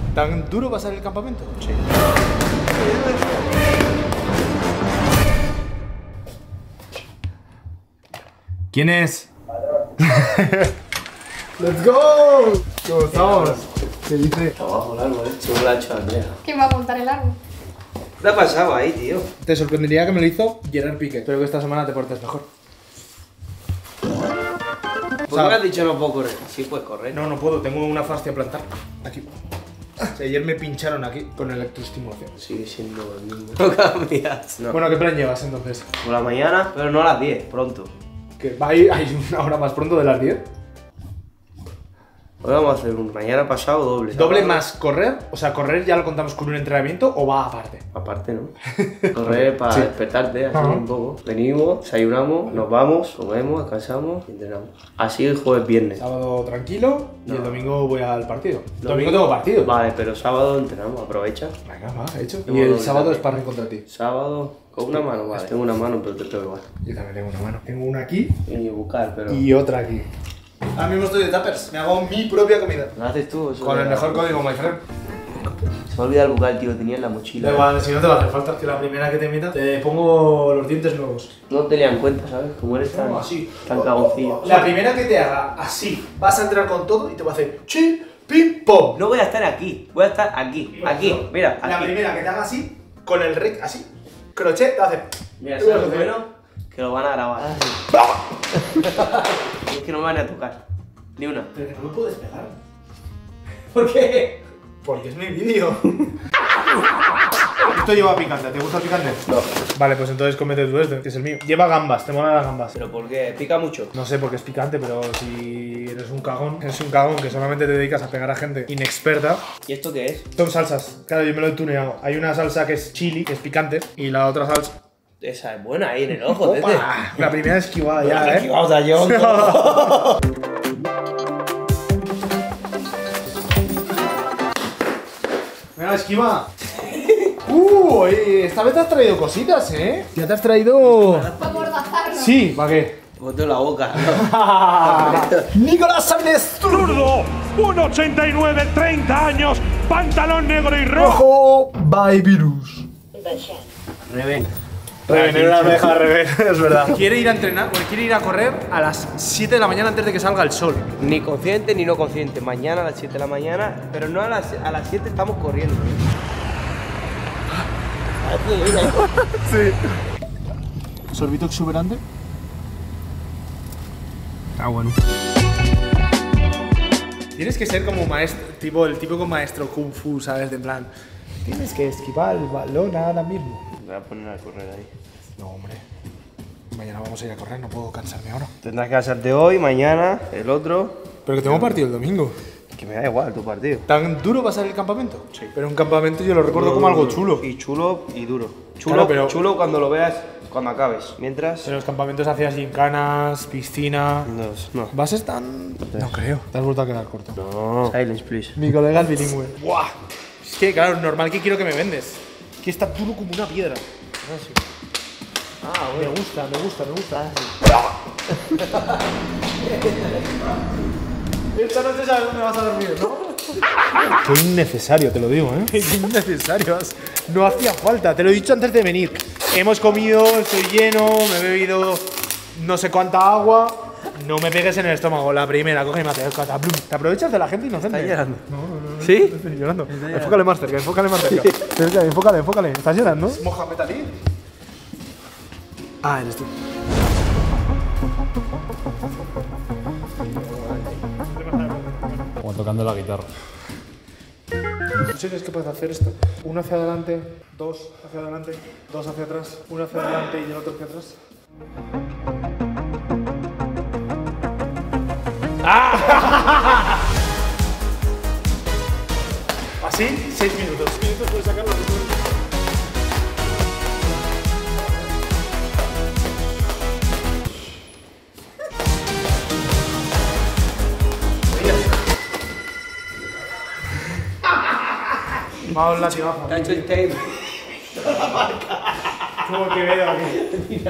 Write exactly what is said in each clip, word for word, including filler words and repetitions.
¿Tan duro va a ser el campamento? Sí. ¿Quién es? ¡Let's go! ¿Cómo estamos? ¿Qué dice? Trabajo largo, eh. Según la ha hecho Andrea. ¿Quién va a montar el árbol? ¿Qué ha pasado ahí, tío? Te sorprendería que me lo hizo Gerard Piqué. Espero que esta semana te portes mejor. ¿Por qué me has dicho no puedo correr? Sí puedes correr. No, no puedo, tengo una fascia plantar. Aquí. O sea, ayer me pincharon aquí con electroestimulación. Sigue siendo el mismo. No cambias. No. Bueno, ¿qué plan llevas entonces? Por la mañana, pero no a las diez, pronto. ¿Que va a ir hay una hora más pronto de las diez? Hoy vamos a hacer un mañana pasado doble. ¿Doble más correr? O sea, ¿correr ya lo contamos con un entrenamiento o va aparte? Aparte, ¿no? Correr para Sí. despertarte, así Ajá. un poco. Venimos, desayunamos, nos vamos, comemos, descansamos y entrenamos. Así el jueves, viernes. Sábado tranquilo y No. el domingo voy al partido. Domingo tengo partido. Vale, pero sábado entrenamos, aprovecha. Venga, va, hecho. Tengo Y el doble sábado es también. sparring contra ti. Sábado, con una mano, vale. Tengo una mano, pero te tengo igual. Yo también tengo una mano. Tengo una aquí Y buscar, pero. y otra aquí. Ahora mismo estoy de tuppers. Me hago mi propia comida. ¿Lo haces tú? Eso Con de- el mejor código, my friend. Se me ha olvidado el bucal, tío, tenía en la mochila. Da igual, si no te va a hacer falta. Que la primera que te meta te pongo los dientes nuevos. No tenía en cuenta, ¿sabes? Como eres tan, No, así. tan cagoncillo. La primera que te haga así, vas a entrar con todo y te va a hacer chi, pim, pom. No voy a estar aquí, voy a estar aquí, aquí, mira, La aquí. primera que te haga así, con el rec así, crochet, te hace. Mira, Tú vas a ¿sabes lo hacer- bueno? Que lo van a grabar. Es que no me van a tocar. Ni una. Pero que no me puedes pegar. ¿Por qué? Porque es mi vídeo. Esto lleva picante, ¿te gusta el picante? No. Vale, pues entonces cómete tú este, que es el mío. Lleva gambas, te molan las gambas. ¿Pero por qué? ¿Pica mucho? No sé porque es picante, pero si eres un cagón, eres un cagón que solamente te dedicas a pegar a gente inexperta. ¿Y esto qué es? Son salsas, claro, yo me lo he tuneado. Hay una salsa que es chili, que es picante, y la otra salsa. Esa es buena ahí en el ojo, tete. ¡Opa! La primera esquivada ya, ¿eh? Vamos a yo. Venga, esquiva. Uh, oye, esta vez te has traído cositas, ¿eh? Ya te has traído. Para amordazarnos. Sí, ¿para qué? Boteo la boca. Nicolás Sánchez Zurdo, uno ochenta y nueve, treinta años, pantalón negro y rojo. Rojo by Virus. Reven. Reven, era una deja de Reven, es verdad. Quiere ir a entrenar, bueno, quiere ir a correr a las siete de la mañana antes de que salga el sol. Ni consciente ni no consciente. Mañana a las siete de la mañana, pero no a las, a las siete estamos corriendo. Sí. ¿Sorbito exuberante? Ah, bueno. Tienes que ser como maestro, tipo, el típico maestro Kung Fu, ¿sabes? De en plan, tienes que esquivar el balón ahora mismo. Me voy a poner a correr ahí. No, hombre. Mañana vamos a ir a correr, no puedo cansarme ahora. Tendrás que casarte hoy, mañana, el otro. Pero que tengo partido el domingo. Que me da igual tu partido. ¿Tan duro va a ser el campamento? Sí. Pero un campamento yo lo recuerdo como algo chulo. Y chulo y duro. Chulo, Claro, pero- chulo cuando lo veas, cuando acabes. Mientras. En los campamentos hacías gincanas, piscina. No, no. ¿Bases tan...? No creo. Te has vuelto a quedar corto. No. Silence, please. Mi colega es bilingüe. ¡Buah! Es que, claro, normal que quiero que me vendes. Que está duro como una piedra. Ah, sí. Ah, me gusta, me gusta, me gusta. Esta noche sabes dónde vas a dormir, ¿no? Fue innecesario, te lo digo, ¿eh? Es innecesario. No hacía falta, te lo he dicho antes de venir. Hemos comido, estoy lleno, me he bebido no sé cuánta agua. No me pegues en el estómago, la primera, coge y me hace cataplum. Te aprovechas de la gente inocente. ¿Estás llorando? No, no, no. ¿Sí? Estoy llorando. Enfócale más cerca, enfócale más cerca. Cerca, enfócale, enfócale. ¿Estás llorando? Mohamed Ali. Ah, eres tú. Como tocando la guitarra. ¿No sé si es capaz de hacer esto? Uno hacia adelante, dos hacia adelante, dos hacia atrás, uno hacia adelante y el otro hacia atrás. ¡Ah! Así, seis minutos. Seis minutos puedes sacarlo. Vamos a la latigazo. Te ha hecho el tape. Como que veo aquí.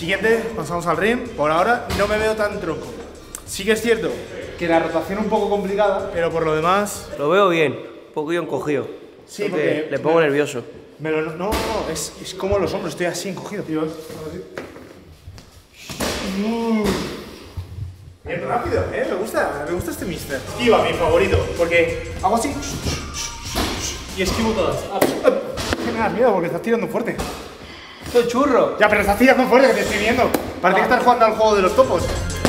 Siguiente, pasamos al ring. Por ahora no me veo tan tronco. Sí que es cierto que la rotación es un poco complicada, pero por lo demás... Lo veo bien, un poquillo encogido. Sí, Creo porque... que le pongo nervioso. Me lo- no, no, no, es, es como los hombros, estoy así encogido. Tío, así. Mm. Bien rápido, eh, me gusta, me gusta este mister. Esquiva, mi favorito, porque hago así y esquivo todas. Que me das miedo porque estás tirando fuerte. ¡Esto es churro! Ya, pero estás tirando fuerte, que te estoy viendo. Parece que estás jugando al juego de los topos.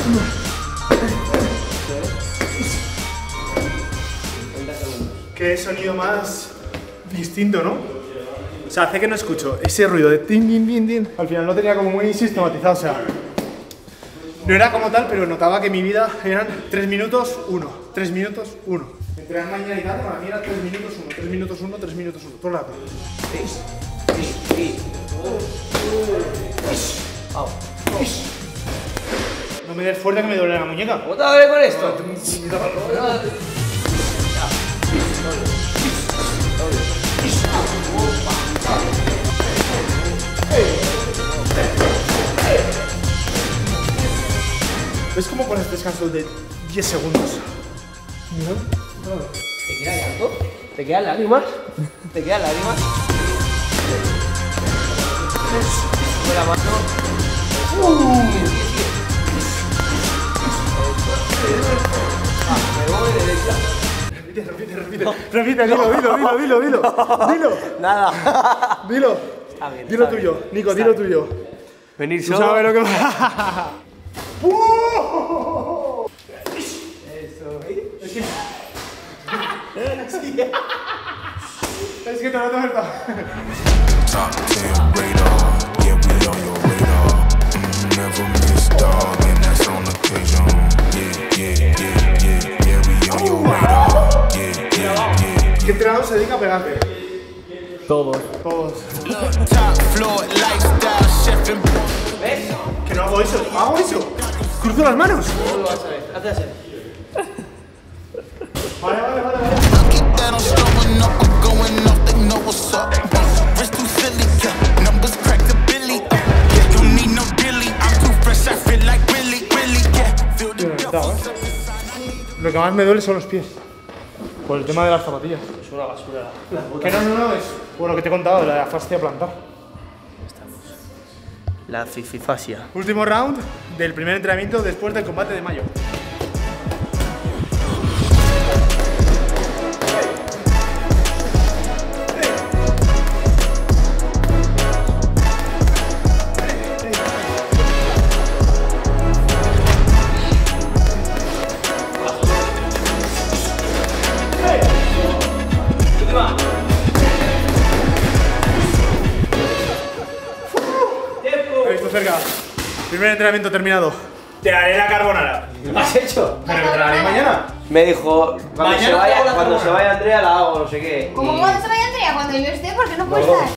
Qué sonido más distinto, ¿no? O sea, hace que no escucho ese ruido de tin, tin, tin, tin. Al final lo tenía como muy sistematizado, o sea, no era como tal, pero notaba que mi vida eran tres minutos, uno, tres minutos, uno. Entre mañana y tarde, para mí era tres minutos, uno, tres minutos, uno, tres minutos, uno, todo el rato. No me des fuerte que me duele la muñeca. ¿Cómo te va a ver con esto? ¿Ves cómo pones descanso de diez segundos? ¿Te queda llanto? ¿Te quedan lágrimas? ¿Te quedan lágrimas? Con la mano. Ah, me voy derecha. Repite, repite, repite. Repite, dilo, dilo, dilo, dilo, dilo. Dilo. Nada. Dilo. Está bien, Dilo está tuyo, bien. Nico, Está dilo bien. tuyo. Venir Tú solo. sabes lo que va. Eso, ¿eh? Es que... Es que te lo he Top ten radar, yeah, we on your radar. Mm, never miss dog, and that's on occasion. Yeah, yeah, yeah, yeah, yeah, we on your radar. Yeah, yeah, yeah. ¿Qué entrenador se dedica a pegarte? Todos. Todos. Top floor lifestyle, chef and ¿Ves? Que no hago eso, hago eso. Cruzo las manos. ¿Cómo lo vas a ver? Hazte así. Vale, vale, vale, vale. Get that I'm showing up, I'm going off, they know what's up. Wrist too silly, yeah. Numbers crack the billy. Uh, yeah, don't need no dilly. I'm too fresh, I feel like really, really, yeah. Feel the devil. Lo que más me duele son los pies. Por el tema de las zapatillas. Es una basura. Que no, no, no, es por lo que te he contado, la fascia plantar. La fififasia. Último round del primer entrenamiento después del combate de mayo. He visto cerca. Primer entrenamiento terminado. Te haré la carbonara. ¿Lo has hecho? Pero te la haré mañana. Me dijo, cuando, Mañana se te vaya, hago la cuando se carbonara. vaya Andrea la hago, no sé qué. ¿Cómo y- cuando se vaya Andrea? Cuando yo esté, porque no puede No. estar.